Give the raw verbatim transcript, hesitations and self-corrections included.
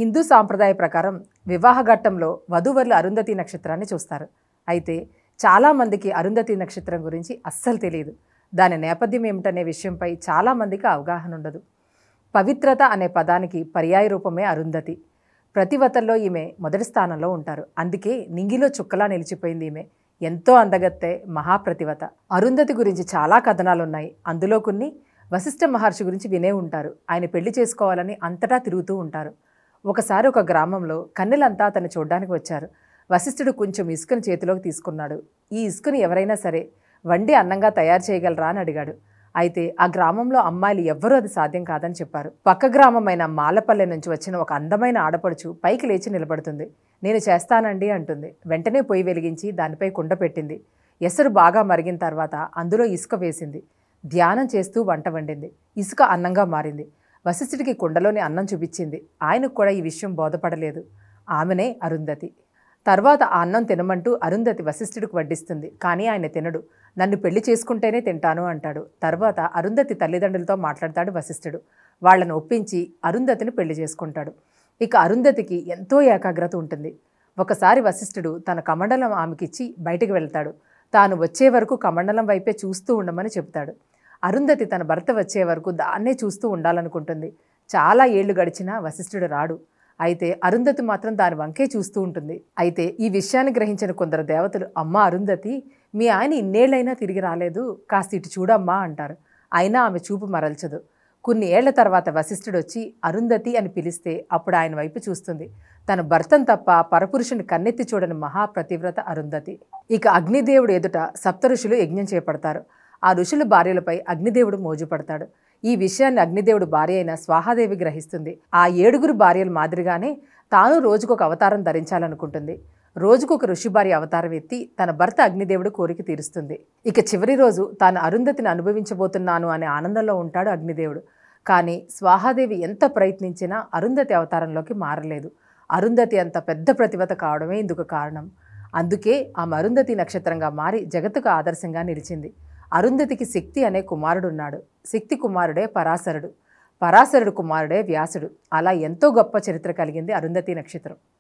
హిందూ సాంప్రదాయ ప్రకారం వివాహ ఘట్టంలో వధూవరులు అరుంధతి నక్షత్రాన్ని చూస్తారు. అయితే చాలామందికి అరుంధతి నక్షత్రం గురించి అస్సలు తెలియదు. దాని నేపథ్యం ఏమిటనే విషయంపై చాలామందికి అవగాహన ఉండదు. పవిత్రత అనే పదానికి పర్యాయ రూపమే అరుంధతి. ప్రతివతల్లో ఈమె మొదటి స్థానంలో ఉంటారు. అందుకే నింగిలో చుక్కలా నిలిచిపోయింది ఈమె. ఎంతో అందగత్తే, మహాప్రతివత. అరుంధతి గురించి చాలా కథనాలు ఉన్నాయి. అందులో కొన్ని వశిష్ఠ మహర్షి గురించి వినే ఉంటారు. ఆయన పెళ్లి చేసుకోవాలని అంతటా తిరుగుతూ ఉంటారు. ఒకసారి ఒక గ్రామంలో కన్నెలంతా అతన్ని చూడ్డానికి వచ్చారు. వశిష్ఠుడు కొంచెం ఇసుకను చేతిలోకి తీసుకున్నాడు. ఈ ఇసుకను ఎవరైనా సరే వండి అన్నంగా తయారు చేయగలరా అని అడిగాడు. అయితే ఆ గ్రామంలో అమ్మాయిలు ఎవ్వరూ అది సాధ్యం కాదని చెప్పారు. పక్క గ్రామమైన మాలపల్లె నుంచి వచ్చిన ఒక అందమైన ఆడపడుచు పైకి లేచి నిలబడుతుంది. నేను చేస్తానండి అంటుంది. వెంటనే పొయ్యి వెలిగించి దానిపై కుండ పెట్టింది. ఎసరు బాగా మరిగిన తర్వాత అందులో ఇసుక వేసింది. ధ్యానం చేస్తూ వంట వండింది. ఇసుక అన్నంగా మారింది. వశిష్ఠుడికి కుండలోని అన్నం చూపించింది. ఆయనకు కూడా ఈ విషయం బోధపడలేదు. ఆమెనే అరుంధతి. తర్వాత ఆ అన్నం తినమంటూ అరుంధతి వశిష్ఠుడికి వడ్డిస్తుంది. కానీ ఆయన తినడు. నన్ను పెళ్లి చేసుకుంటేనే తింటాను అంటాడు. తర్వాత అరుంధతి తల్లిదండ్రులతో మాట్లాడతాడు వశిష్ఠుడు. వాళ్లను ఒప్పించి అరుంధతిని పెళ్లి చేసుకుంటాడు. ఇక అరుంధతికి ఎంతో ఏకాగ్రత ఉంటుంది. ఒకసారి వశిష్ఠుడు తన కమండలం ఆమెకిచ్చి బయటికి వెళ్తాడు. తాను వచ్చే వరకు కమండలం వైపే చూస్తూ ఉండమని చెబుతాడు. అరుంధతి తన భర్త వచ్చే వరకు దాన్నే చూస్తూ ఉండాలనుకుంటుంది. చాలా ఏళ్లు గడిచినా వశిష్ఠుడు రాడు. అయితే అరుంధతి మాత్రం దాని వంకే చూస్తూ ఉంటుంది. అయితే ఈ విషయాన్ని గ్రహించిన కొందరు దేవతలు, అమ్మ అరుంధతి, మీ ఆయన ఇన్నేళ్లైనా తిరిగి రాలేదు, కాస్త ఇటు చూడమ్మా అంటారు. అయినా ఆమె చూపు మరల్చదు. కొన్ని ఏళ్ల తర్వాత వశిష్ఠుడు వచ్చి అరుంధతి అని పిలిస్తే అప్పుడు ఆయన వైపు చూస్తుంది. తన భర్తను తప్ప పరపురుషుని కన్నెత్తి చూడని మహాప్రతివ్రత అరుంధతి. ఇక అగ్నిదేవుడు ఎదుట సప్త ఋషులు యజ్ఞం చేపడతారు. ఆ ఋషుల భార్యలపై అగ్నిదేవుడు మోజుపడతాడు. ఈ విషయాన్ని అగ్నిదేవుడు భార్య అయిన స్వాహాదేవి గ్రహిస్తుంది. ఆ ఏడుగురు భార్యల మాదిరిగానే తాను రోజుకొక అవతారం ధరించాలనుకుంటుంది. రోజుకొక ఋషి భార్య అవతారం ఎత్తి తన భర్త అగ్నిదేవుడు కోరిక తీరుస్తుంది. ఇక చివరి రోజు తాను అరుంధతిని అనుభవించబోతున్నాను అనే ఆనందంలో ఉంటాడు అగ్నిదేవుడు. కానీ స్వాహాదేవి ఎంత ప్రయత్నించినా అరుంధతి అవతారంలోకి మారలేదు. అరుంధతి అంత పెద్ద ప్రతిభత కావడమే ఇందుకు కారణం. అందుకే ఆమె అరుంధతి నక్షత్రంగా మారి జగత్తుకు ఆదర్శంగా నిలిచింది. అరుంధతికి శక్తి అనే కుమారుడున్నాడు. శక్తి కుమారుడే పరాశరుడు. పరాశరుడు కుమారుడే వ్యాసుడు. అలా ఎంతో గొప్ప చరిత్ర కలిగింది అరుంధతి నక్షత్రం.